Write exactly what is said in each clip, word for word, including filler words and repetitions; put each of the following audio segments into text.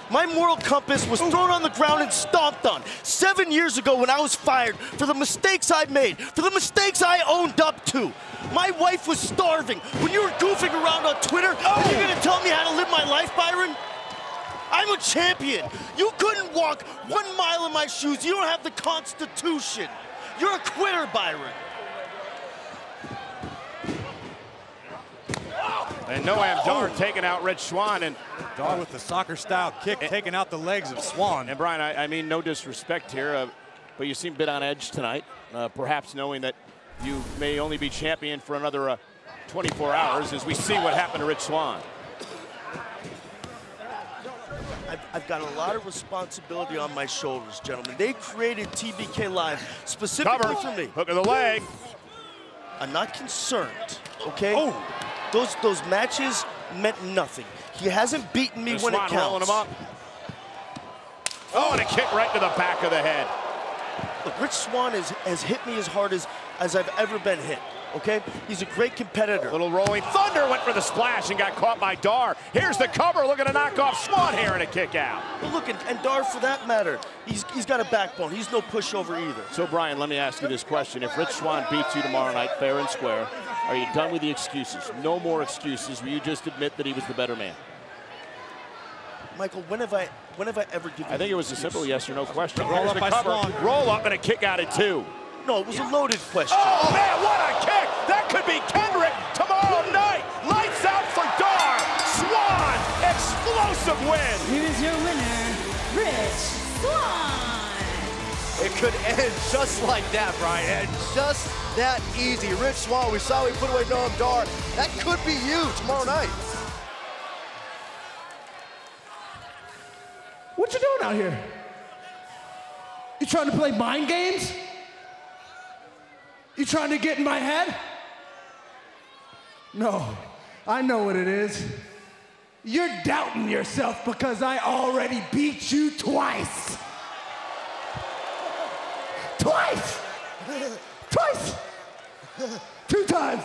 My moral compass was thrown on the ground and stomped on seven years ago when I was fired for the mistakes I made, for the mistakes I owned up to. My wife was starving. When you were goofing around on Twitter, oh. are you gonna tell me how to live my life, Byron? I'm a champion. You couldn't walk one mile in my shoes. You don't have the Constitution. You're a quitter, Byron. And Noam Dar taking out Rich Swann, and Dar with the soccer-style kick, and, taking out the legs of Swann. And Brian, I, I mean, no disrespect here, uh, but you seem a bit on edge tonight, uh, perhaps knowing that you may only be champion for another uh, twenty-four hours as we see what happened to Rich Swann. I've, I've got a lot of responsibility on my shoulders, gentlemen. They created T B K Live specifically Cover. for me. Hook of the leg. I'm not concerned, okay? Oh. Those those matches meant nothing. He hasn't beaten me There's when Swann it counts. rolling him up. Oh, and a kick right to the back of the head. Look, Rich Swann is, has hit me as hard as, as I've ever been hit, okay? He's a great competitor. Little rolling thunder went for the splash and got caught by Dar. Here's the cover, looking to knock off Swann here and a kick out. But look, and, and Dar, for that matter, he's, he's got a backbone. He's no pushover either. So, Brian, let me ask you this question. If Rich Swann beats you tomorrow night fair and square, are you done with the excuses? No more excuses. Will you just admit that he was the better man? Michael, when have I, when have I ever given I think it was a simple yes or no question. Roll Here's up the by cover. Swann. Roll up and a kick out at two. No, it was a loaded question. Oh, man, what a kick! That could be Kendrick tomorrow night. Lights out for Dar. Swann, explosive win. Here is your winner, Rich Swann. It could end just like that, Brian, and just that easy. Rich Swann, we saw we put away Noam Dar. That could be you tomorrow night. What you doing out here? You trying to play mind games? You trying to get in my head? No, I know what it is. You're doubting yourself because I already beat you twice. Twice! Twice! Two times.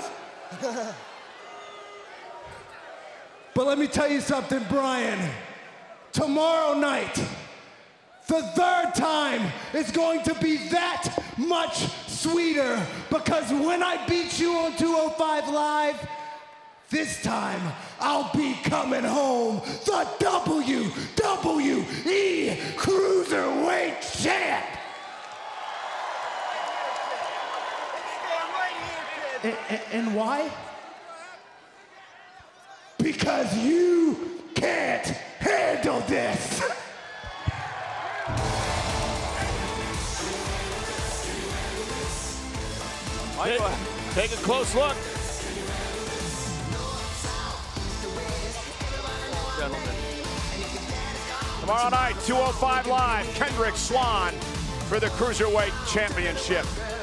But let me tell you something, Brian. Tomorrow night, the third time is going to be that much sweeter because when I beat you on two oh five Live, this time I'll be coming home the W W E Cruiserweight Champ. And, and, and why? Because you can't handle this. Michael, take a close look. Gentlemen. Tomorrow night, two oh five Live, Kendrick Swann for the Cruiserweight Championship.